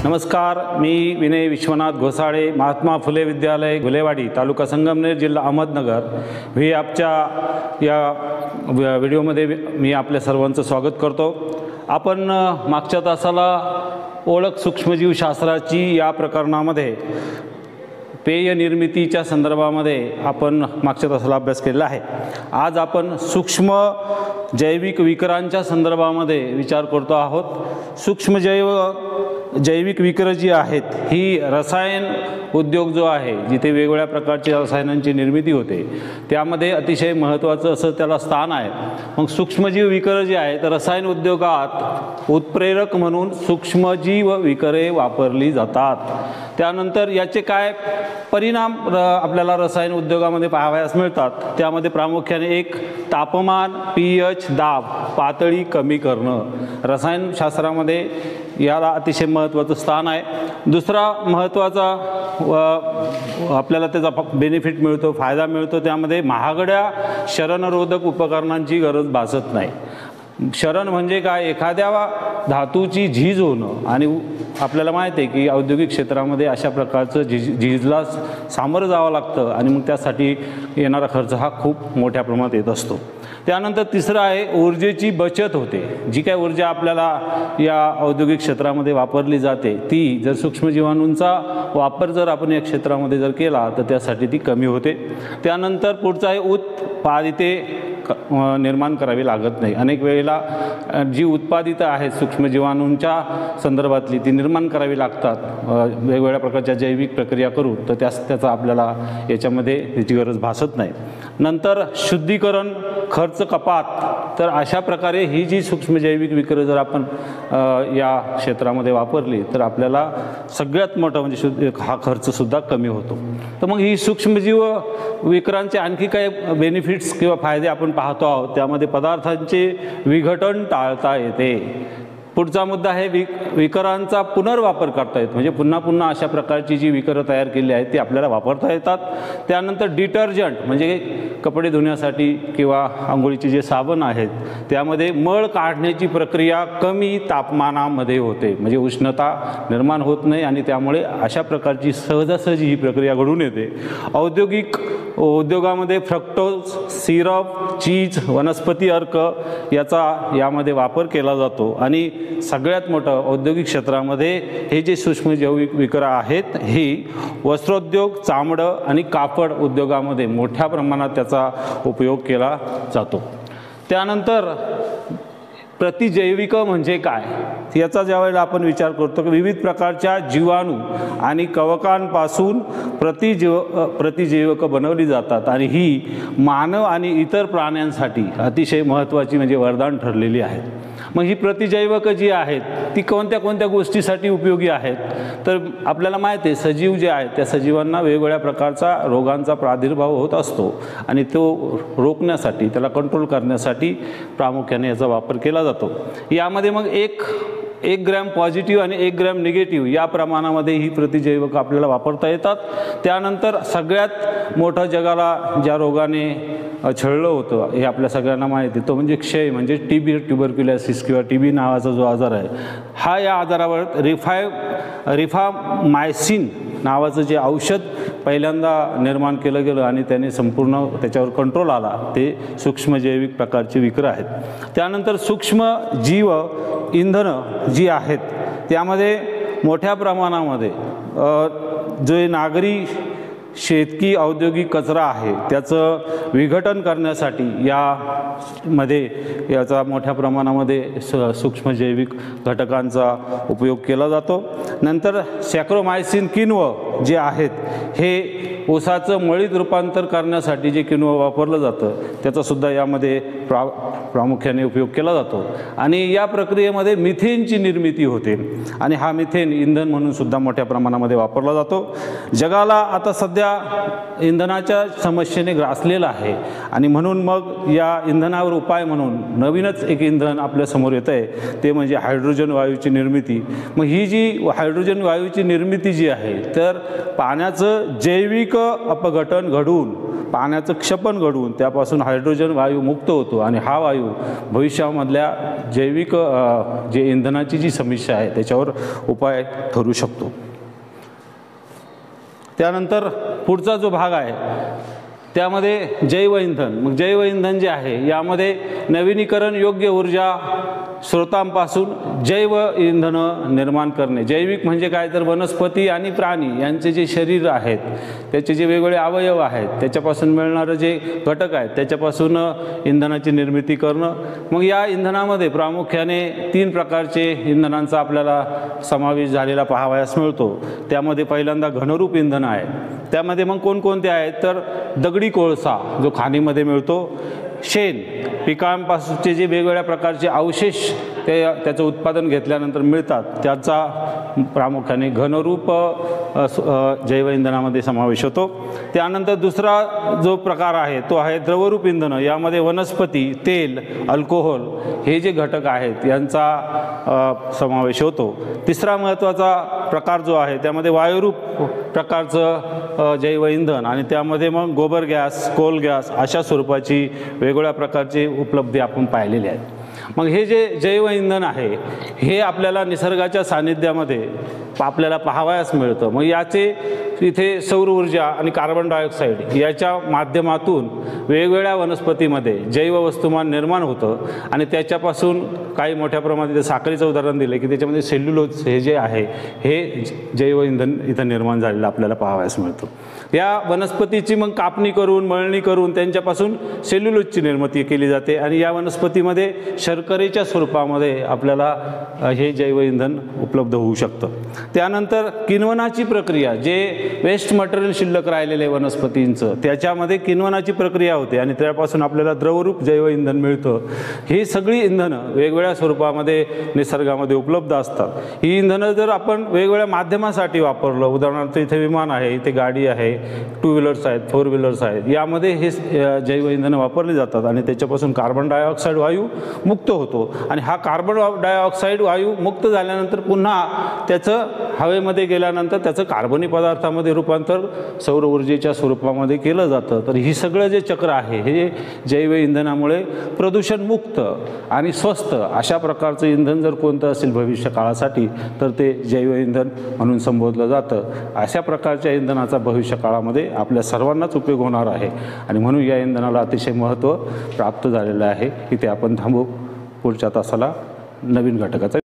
नमस्कार, मी विनय विश्वनाथ घोसाळे, महात्मा फुले विद्यालय गुलेवाडी, तालुका संगमनेर, जिल्हा अहमदनगर व्ही ॲपच्या या व्हिडिओमध्ये मी आपल्या सर्वांचं स्वागत करतो। आपण मागच्या तासाला ओळख सूक्ष्मजीवशास्त्राची या प्रकरणामध्ये पेय निर्मितीच्या संदर्भामध्ये आपण मागच्या तासाला अभ्यास केलेला आहे। आज आपण सूक्ष्म जैविक विकरांच्या संदर्भामध्ये विचार करतो आहोत। जैविक विकर जी आहेत ही रसायन उद्योग जो आहे, जिथे वेगवेगळ्या प्रकारच्या रसायनांची निर्मिती होते, त्यामध्ये अतिशय महत्त्वाचं असं त्याला स्थान आहे। मग सूक्ष्मजीव विकर जे आहेत रसायन उद्योगात उत्प्रेरक म्हणून सूक्ष्मजीव विकरे वापरली जातात। त्यानंतर याचे काय परिणाम आपल्याला रसायन उद्योगामध्ये पाहावयास मिळतात, त्यामध्ये प्रामुख्याने एक तापमान पीएच दाब पातळी कमी करणं रसायनशास्त्रामध्ये याला अतिशय महत्त्वाचं स्थान आहे। दुसरा महत्त्वाचा आपल्याला त्याचा बेनिफिट मिळतो, फायदा मिळतो, त्यामध्ये महागड्या शरणरोधक उपकरणांची गरज भासत नाही। शरण म्हणजे काय, एखाद्या धातूची झीज होणं, आणि आपल्याला माहिती आहे की औद्योगिक क्षेत्रामध्ये अशा प्रकारचं झीजला सामोरं जावं लागतं आणि मग त्यासाठी येणारा खर्च हा खूप मोठ्या प्रमाणात येत असतो। त्यानंतर तिसरं आहे ऊर्जेची बचत होते। जी काय ऊर्जा आपल्याला या औद्योगिक क्षेत्रामध्ये वापरली जाते ती जर सूक्ष्मजीवाणूंचा वापर जर आपण या क्षेत्रामध्ये जर केला तर त्यासाठी ती कमी होते। त्यानंतर पुढचं आहे उत्पादिते निर्माण करावी लागत नाही। अनेक वेळेला जी उत्पादितं आहेत सूक्ष्मजीवाणूंच्या संदर्भातली ती निर्माण करावी लागतात वेगवेगळ्या प्रकारच्या जैविक प्रक्रिया करून, तर त्याचा आपल्याला याच्यामध्ये त्याची गरज भासत नाही। नंतर शुद्धीकरण खर्च कपात, तर अशा प्रकारे ही जी सूक्ष्मजैविक विकर जर आपण या क्षेत्रामध्ये वापरली तर आपल्याला सगळ्यात मोठा म्हणजे हा खर्चसुद्धा कमी होतो। तर मग ही सूक्ष्मजीव विकरांचे आणखी काही बेनिफिट्स किंवा फायदे आपण पाहतो आहोत। त्यामध्ये पदार्थांचे विघटन टाळता येते। पुढचा मुद्दा आहे विकरांचा पुनर्वापर करता येतो, म्हणजे पुन्हा पुन्हा अशा प्रकारची जी विकरं तयार केली आहेत ती आपल्याला वापरता येतात। त्यानंतर डिटर्जंट म्हणजे कपडे धुण्यासाठी किंवा आंघोळीचे जे साबण आहेत त्यामध्ये मळ काढण्याची प्रक्रिया कमी तापमानामध्ये होते, म्हणजे उष्णता निर्माण होत नाही आणि त्यामुळे अशा प्रकारची सहजासहजी ही प्रक्रिया घडून येते। औद्योगिक उद्योगामध्ये फ्रक्टोज सिरप चीज वनस्पती अर्क यामध्ये वापर केला जातो। आणि सगळ्यात मोठं औद्योगिक क्षेत्रामध्ये हे जे सूक्ष्मजैविक विकर आहेत ही वस्त्रोद्योग चामडं आणि कापड उद्योगामध्ये मोठ्या प्रमाणात त्याचा उपयोग केला जातो। त्यानंतर प्रतिजैविक म्हणजे काय याचा ज्यावेळेला आपण विचार करतो की विविध प्रकारच्या जीवाणू आणि कवकांपासून प्रतिजैविक बनवली जातात आणि ही मानव आणि इतर प्राण्यांसाठी अतिशय महत्त्वाची म्हणजे वरदान ठरलेली आहेत। मग ही प्रतिजैविक जी आहेत ती कोणत्या कोणत्या गोष्टीसाठी उपयोगी आहेत, तर आपल्याला माहिती आहे सजीव जे आहेत त्या सजीवांना वेगवेगळ्या प्रकारचा रोगांचा प्रादुर्भाव होत असतो आणि तो रोखण्यासाठी त्याला कंट्रोल करण्यासाठी प्रामुख्याने याचा वापर केला जातो। यामध्ये मग एक ग्रॅम पॉझिटिव्ह आणि 1 ग्रॅम निगेटिव्ह या प्रमाणामध्ये ही प्रतिजैविक आपल्याला वापरता येतात। त्यानंतर सगळ्यात मोठं जगाला ज्या रोगाने छळलं होतं हे आपल्या सगळ्यांना माहिती आहे, तो म्हणजे क्षय, म्हणजे टीबी ट्युबरक्युलोसिस किंवा टीबी नावाचा जो आजार आहे हा, या आजारावर रिफामायसिन नावाचं जे औषध पहिल्यांदा निर्माण केलं गेलं आणि त्याने संपूर्ण त्याच्यावर कंट्रोल आला, ते सूक्ष्मजैविक प्रकारचे विकर आहेत। त्यानंतर सूक्ष्मजीव इंधनं जी आहेत त्यामध्ये मोठ्या प्रमाणामध्ये जे नागरी शेतकी औद्योगिक कचरा आहे त्याचं विघटन करण्यासाठी याचा मोठ्या प्रमाणामध्ये सूक्ष्मजैविक घटकांचा उपयोग केला जातो। नंतर सॅक्रोमायसिन किण्व जे आहेत हे ऊसाचं मळीत रूपांतर करण्यासाठी जे किण्व वापरलं जातं त्याचासुद्धा यामध्ये प्रामुख्याने उपयोग केला जातो। आणि या प्रक्रियेमध्ये मिथेनची निर्मिती होते आणि हा मिथेन इंधन म्हणून सुद्धा मोठ्या प्रमाणामध्ये वापरला जातो। जगाला आता सध्या इंधनाच्या समस्येने ग्रासलेला आहे आणि म्हणून मग या इंधनावर उपाय म्हणून नवीनच एक इंधन आपल्या समोर येत आहे, ते म्हणजे हायड्रोजन वायूची निर्मिती। मग ही जी हायड्रोजन वायूची निर्मिती जी आहे तर पाण्याचं जैविक अपघटन घडून पाण्याचं क्षपण घडवून त्यापासून हायड्रोजन वायू मुक्त होतो आणि हा वायू भविष्यामधल्या जैविक जे इंधनाची जी समस्या आहे त्याच्यावर उपाय ठरू शकतो। त्यानंतर पुढचा जो भाग आहे त्यामध्ये जैव इंधन। मग जैव इंधन जे आहे यामध्ये नवीनीकरण योग्य ऊर्जा स्रोतांपासून जैव इंधन निर्माण करणे। जैविक म्हणजे काय तर वनस्पती आणि प्राणी यांचे जे शरीर आहेत त्याचे जे वेगवेगळे अवयव आहेत त्याच्यापासून मिळणारे जे घटक आहेत त्याच्यापासून इंधनाची निर्मिती करणं। मग या इंधनामध्ये प्रामुख्याने 3 प्रकारचे इंधनांचा आपल्याला समावेश झालेला पाहावयास मिळतो। त्यामध्ये पहिल्यांदा घनरूप इंधन आहे। त्यामध्ये मग कोणकोणते आहेत तर दगडी कोळसा जो खाणीमध्ये मिळतो, शेण पिकांपासूनचे जे वेगवेगळ्या प्रकारचे अवशेष त्याचं उत्पादन घेतल्यानंतर मिळतात त्याचा प्रामुख्याने घनरूप जैव इंधनामध्ये समावेश होतो। त्यानंतर दुसरा जो प्रकार आहे तो आहे द्रवरूप इंधन। यामध्ये वनस्पती, तेल, अल्कोहोल हे जे घटक आहेत यांचा समावेश होतो। तिसरा महत्त्वाचा प्रकार जो आहे त्यामध्ये वायुरूप प्रकारचं जैव इंधन आणि त्यामध्ये मग गोबर गॅस, कोल गॅस अशा स्वरूपाची वेगवेगळ्या प्रकारची उपलब्धी आपण पाहिलेली आहे। मग हे जे जैव इंधन आहे हे आपल्याला निसर्गाच्या सानिध्यामध्ये आपल्याला पाहावयास मिळतं। मग याचे इथे सौर ऊर्जा आणि कार्बन डायऑक्साईड याच्या माध्यमातून वेगवेगळ्या वनस्पतीमध्ये जैव वस्तुमान निर्माण होतं आणि त्याच्यापासून काही मोठ्या प्रमाणात साखरेचं उदाहरण दिलं की त्याच्यामध्ये सेल्युलोज हे जे आहे हे जैव इंधन इथं निर्माण झालेलं आपल्याला पाहावयास मिळतं। या वनस्पतीची मग कापणी करून मळणी करून त्यांच्यापासून सेल्युलोजची निर्मिती केली जाते आणि या वनस्पतीमध्ये शर्करेच्या स्वरूपामध्ये आपल्याला हे जैव इंधन उपलब्ध होऊ शकतं। त्यानंतर किण्वनाची प्रक्रिया, जे वेस्ट मटेरियल शिल्लक राहिलेले वनस्पतींचं त्याच्यामध्ये किण्वनाची प्रक्रिया होते आणि त्यापासून आपल्याला द्रवरूप जैव इंधन मिळतं। ही सगळी इंधनं वेगवेगळ्या स्वरूपामध्ये निसर्गामध्ये उपलब्ध असतात। ही इंधनं जर आपण वेगवेगळ्या माध्यमासाठी वापरलं, उदाहरणार्थ इथे विमान आहे, इथे गाडी आहे, 2 व्हीलर्स आहेत, 4 व्हीलर्स आहेत, यामध्ये हे जैव इंधनं वापरली जातात आणि त्याच्यापासून कार्बन डायऑक्साईड वायू मुक्त होतो आणि हा कार्बन डायऑक्साईड वायू मुक्त झाल्यानंतर पुन्हा त्याचं हवेमध्ये गेल्यानंतर त्याचं कार्बनी पदार्थामध्ये रूपांतर सौर ऊर्जेच्या स्वरूपामध्ये केलं जातं। तर ही सगळं जे चक्र आहे हे जैव इंधनामुळे प्रदूषणमुक्त आणि स्वस्त अशा प्रकारचं इंधन जर कोणतं असेल भविष्य काळासाठी तर ते जैव इंधन म्हणून संबोधलं जातं। अशा प्रकारच्या इंधनाचा भविष्य काळामध्ये आपल्या सर्वांनाच उपयोग होणार आहे आणि म्हणून या इंधनाला अतिशय महत्त्व प्राप्त झालेलं आहे। इथे आपण थांबू, पुढच्या तासाला नवीन घटकाचा